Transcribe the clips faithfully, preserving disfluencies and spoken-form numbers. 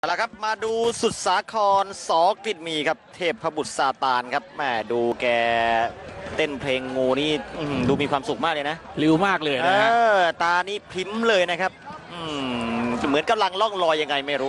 แล้วครับมาดูสุดสาครสอกฤษมีครับเทพบุตรซาตานครับแม่ดูแกเต้นเพลงงูนี่ดูมีความสุขมากเลยนะริ้วมากเลยนะฮะตานี่พริ้มเลยนะครับเหมือนกำลังล่องลอยยังไงไม่รู้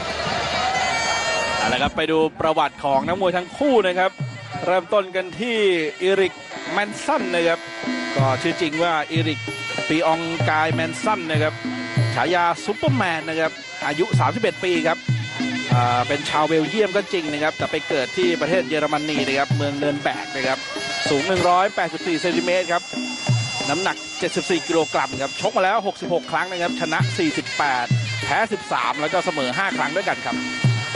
เอาละครับไปดูประวัติของนักมวยทั้งคู่นะครับเริ่มต้นกันที่อีริกแมนสันนะครับก็ชื่อจริงว่าอีริกปีองกายแมนสันนะครับฉายาซุปเปอร์แมนนะครับอายุสามสิบเอ็ดปีครับเป็นชาวเบลเยียมก็จริงนะครับแต่ไปเกิดที่ประเทศเยอรมนีนะครับเมืองเนินแบกนะครับสูงหนึ่งร้อยแปดสิบสี่เซนติเมตรครับน้ำหนักเจ็ดสิบสี่กิโลกรัมครับชกมาแล้วหกสิบหกครั้งนะครับชนะสี่สิบแปดแพ้สิบสามแล้วก็เสมอห้าครั้งด้วยกันครับ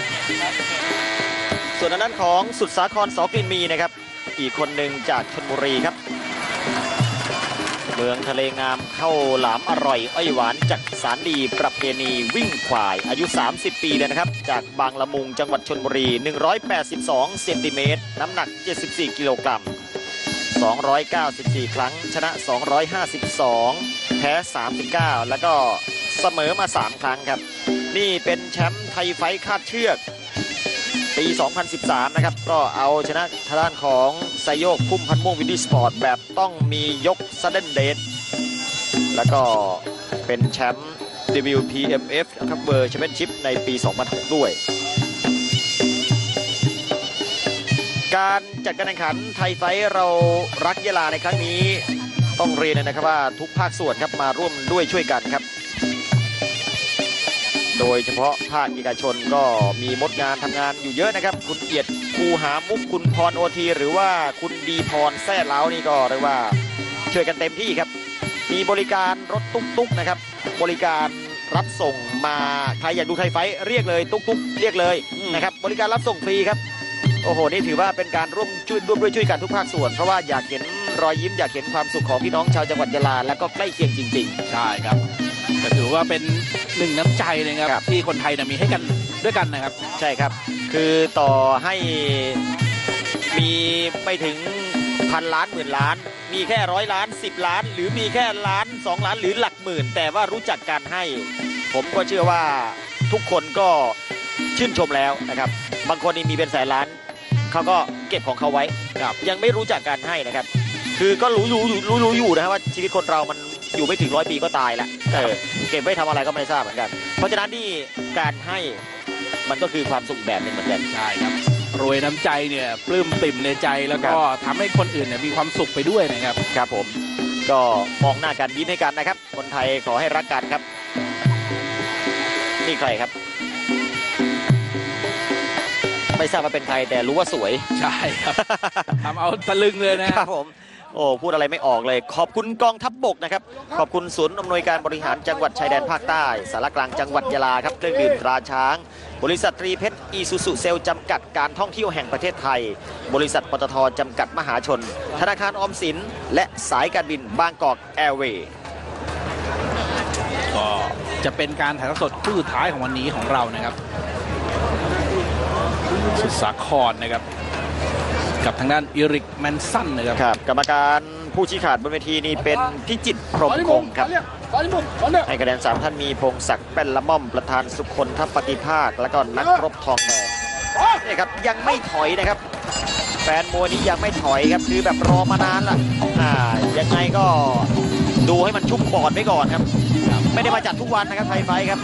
ส่วนนั้นของสุดสาครสอกฤษมีนะครับอีกคนหนึ่งจากชลบุรีครับเมืองทะเลงามข้าวหลามอร่อยอ้อยหวานจักสารดีประเพณีวิ่งควายอายุสามสิบปีเลยนะครับจากบางละมุงจังหวัดชลบุรีหนึ่งร้อยแปดสิบสองเซนติเมตรน้ำหนักเจ็ดสิบสี่กิโลกรัมสองร้อยเก้าสิบสี่ครั้งชนะสองร้อยห้าสิบสองแพ้สามสิบเก้าแล้วก็เสมอมาสามครั้งครับนี่เป็นแชมป์ไทยไฟท์คาดเชือกปีสองพันสิบสามนะครับก็เอาชนะทางด้านของไซโยกพุ่มพันม่วงวินดี้สปอร์ตแบบต้องมียกซัดเดนเดทแล้วก็เป็นแชมป์ ดับเบิลยู พี เอ็ม เอฟ นะครับเวิลด์แชมเปี้ยนชิพในปีสองพันหกด้วยการจัดการแข่งขันไทยไฟท์เรารักยะลาในครั้งนี้ต้องเรียนนะครับว่าทุกภาคส่วนครับมาร่วมด้วยช่วยกันครับโดยเฉพาะภาคเอกชนก็มีมดงานทำงานอยู่เยอะนะครับคุณเอียดคูหามุกคุณพรโอทีหรือว่าคุณดีพรแซ่เล้านี่ก็เรียกว่าช่วยกันเต็มที่ครับมีบริการรถตุ๊กๆนะครับบริการรับส่งมาใครอยากดูไทยไฟท์เรียกเลยตุ๊กๆเรียกเลยนะครับบริการรับส่งฟรีครับโอ้โหนี่ถือว่าเป็นการร่วมช่วยร่วมด้วยช่วยกันทุกภาคส่วนเพราะว่าอยากเห็นรอยยิ้มอยากเห็นความสุขของพี่น้องชาวจังหวัดยะลาและก็ใกล้เคียงจริงๆใช่ครับก็ถือว่าเป็นหนึ่งน้ำใจนะครับที่คนไทยมีให้กันด้วยกันนะครับใช่ครับคือต่อให้มีไม่ถึงพันล้านหมื่นล้านมีแค่ร้อยล้านสิบล้านหรือมีแค่ล้านสองล้านหรือหลักหมื่นแต่ว่ารู้จักการให้ผมก็เชื่อว่าทุกคนก็ชื่นชมแล้วนะครับบางคนนี่มีเป็นแสนล้านเขาก็เก็บของเขาไว้ยังไม่รู้จักการให้นะครับคือก็รู้รู้รู้รู้อยู่นะครับว่าชีวิตคนเรามันอยู่ไม่ถึงร้อยปีก็ตายแล้วเออเก็บไว้ทำอะไรก็ไม่ทราบเหมือนกันเพราะฉะนั้นนี่การให้มันก็คือความสุขแบบหนึ่งเหมือนกันใช่ครับรวยน้ำใจเนี่ยปลื้มปิ่มในใจแล้วก็ทำให้คนอื่นเนี่ยมีความสุขไปด้วยนะครับครับผมก็มองหน้ากันยิ้มให้กันนะครับคนไทยขอให้รักกันครับนี่ใครครับไม่ทราบว่าเป็นใครแต่รู้ว่าสวยใช่ครับทำเอาตะลึงเลยนะครับผมโอ้พูดอะไรไม่ออกเลยขอบคุณกองทัพบกนะครับขอบคุณศูนย์อำนวยการบริหารจังหวัดชายแดนภาคใต้สารกลางจังหวัดยะลาครับเครื่องดื่มตราช้างบริษัทตรีเพชรอีซูซุเซลจำกัดการท่องเที่ยวแห่งประเทศไทยบริษัทปตทจำกัดมหาชนธนาคารออมสินและสายการบินบางกอกแอร์เวย์ก็จะเป็นการถ่ายทอดสดคู่สุดท้ายของวันนี้ของเรานะครับสุดสาครนะครับกับทางด้านอีริกแมนสันนะครับกรรมการผู้ชี้ขาดบนเวทีนี้เป็นพิจิตรพรหมคงครับให้คะแนนสามท่านมีพงศักดิ์เป็นละม่อมประธานสุคนทัพปฏิภาคและก็นักรบทองแดงนี่ครับยังไม่ถอยนะครับแฟนมวยนี้ยังไม่ถอยครับคือแบบรอมานานละอ่ายังไงก็ดูให้มันชุ่มปอดไปก่อนครับไม่ได้มาจัดทุกวันนะครับไทยไฟครับ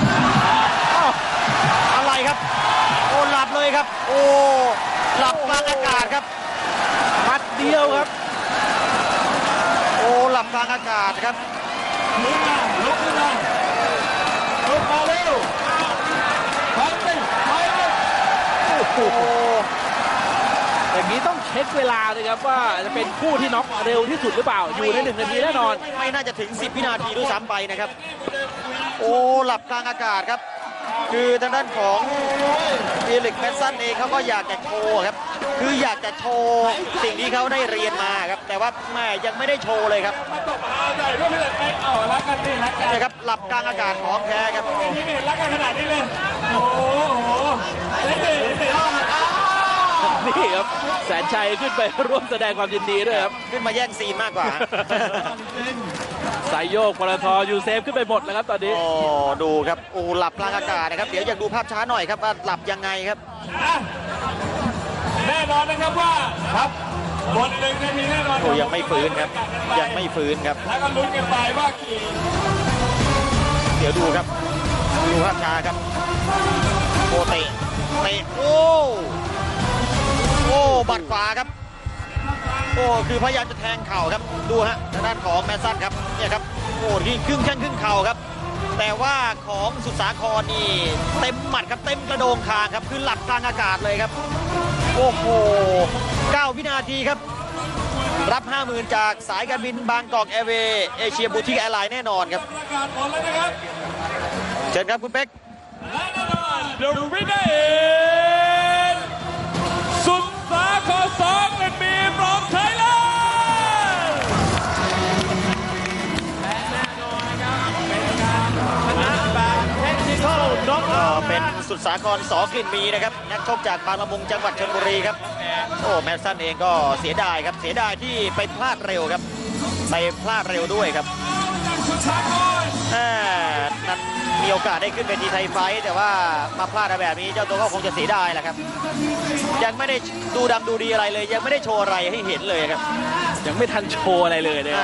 อะไรครับโอ้หลับเลยครับโอ้หลับกลางอากาศครับมัดเดียวครับโอ้หลับกลางอากาศครับลุกมาลุกขึ้นมาลุกมาเร็วถอยไปถอยไปโอ้โหอย่างนี้ต้องเช็คเวลาเลยครับว่าจะเป็นคู่ที่น็อกเร็วที่สุดหรือเปล่าอยู่ในหนึ่งนาทีแน่นอนไม่น่าจะถึงสิบวินาทีด้วยซ้ำไปนะครับโอ้หลับกลางอากาศครับคือทางด้านของอีริกแมนสันเองเขาก็อยากจะโชว์ครับคืออยากจะโชว์สิ่งที่เขาได้เรียนมาครับแต่ว่าแม่ยังไม่ได้โชว์เลยครับนี่ครับหลับกลางอากาศของแท้ครับรักกันขนาดนี้เลยโอ้โหนี่ครับแสนชัยขึ้นไปร่วมแสดงความยินดีด้วยครับขึ้นมาแย่งซีนมากกว่าสายโยกปตทยูเซฟขึ้นไปหมดแล้วครับตอนนี้โอ้ดูครับโอ้หลับกลางอากาศนะครับเดี๋ยวอยากดูภาพช้าหน่อยครับว่าหลับยังไงครับแน่นอนนะครับว่าครับบนหนึ่งนาทีแน่นอนโอ้ยังไม่ฟื้นครับยังไม่ฟื้นครับแล้วก็ลุ้นกันไปว่ากี่เดี๋ยวดูครับดูภาพช้าครับโอ้เตะเตะโอ้โอ้บัดขวาครับโอ้คือพยายามจะแทงเข่าครับดูฮะทางด้านของแมนซันครับเนี่ยครับโอ้ที่ครึ่งแข้งครึ่งเข่าครับแต่ว่าของสุดสาครนี่เต็มหมัดครับเต็มกระโดงคางครับคือหลับกลางอากาศเลยครับโอ้โหเก้าวินาทีครับรับ ห้าหมื่น จากสายการบินบางกอกแอร์เวย์เอเชียบูติกแอร์ไลน์แน่นอนครับประกาศผลแล้วนะครับเชิญครับคุณเป๊กและแน่นอน The winner is สุดสาครสองเป็นมีพร้อมไทยแลนด์และแน่นอนนะครับเป็นการชนะแบบเทคนิคอลน็อกก็เป็นสุดสาครสอกลิ่นมีนะครับนักชกจากบางละมุงจังหวัดชลบุรีครับโอ้แมนสันเองก็เสียดายครับเสียดายที่ไปพลาดเร็วครับไปพลาดเร็วด้วยครับสุดสาครอ่านั้นมีโอกาสได้ขึ้นเวทีไทยไฟท์แต่ว่ามาพลาดแบบนี้เจ้าตัวก็คงจะเสียดายแหละครับยังไม่ได้ดูดำดูดีอะไรเลย ยังไม่ได้โชว์อะไรให้เห็นเลยครับยังไม่ทันโชว์อะไรเลยนะคอ่า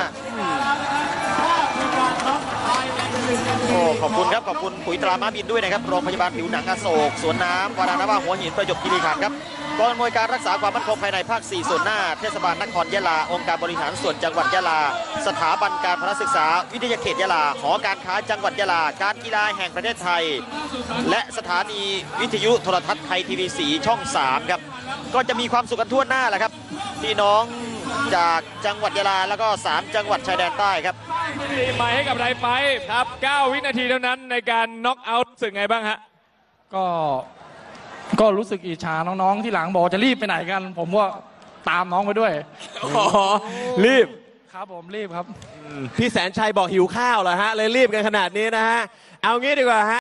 รับโอ้ขอบคุณครับขอบคุณปุ๋ยตราม้าบินด้วยนะครับโรงพยาบาลผิวหนังอโศกสวนน้ำวารานาวาหัวหินประจวบคีรีขันธ์ครับกองอำนวยการรักษาความมั่นคงภายในภาค สี่ ส่วนหน้าเทศบาลนครยะลาองค์การบริหารส่วนจังหวัดยะลาสถาบันการพละศึกษาวิทยาเขตยะลาหอการค้าจังหวัดยะลาการกีฬาแห่งประเทศไทย และสถานีวิทยุโทรทัศน์ไทยทีวีสีช่องสามครับก็จะมีความสุขกันทั่วหน้าแหละครับพี่น้องจากจังหวัดยะลาแล้วก็สามจังหวัดชายแดนใต้ครับตีใหม่ให้กับไทยไฟท์ครับเก้าวินาทีเท่านั้นในการน็อกเอาท์รู้สึกไงบ้างฮะก็ก็รู้สึกอิจฉาน้องๆที่หลังบอกจะรีบไปไหนกัน ผมก็ตามน้องไปด้วยอ๋อรีบครับผมรีบครับพี่แสนชัยบอกหิวข้าวเหรอฮะ เลยรีบกันขนาดนี้นะฮะ เอางี้ดีกว่าฮะ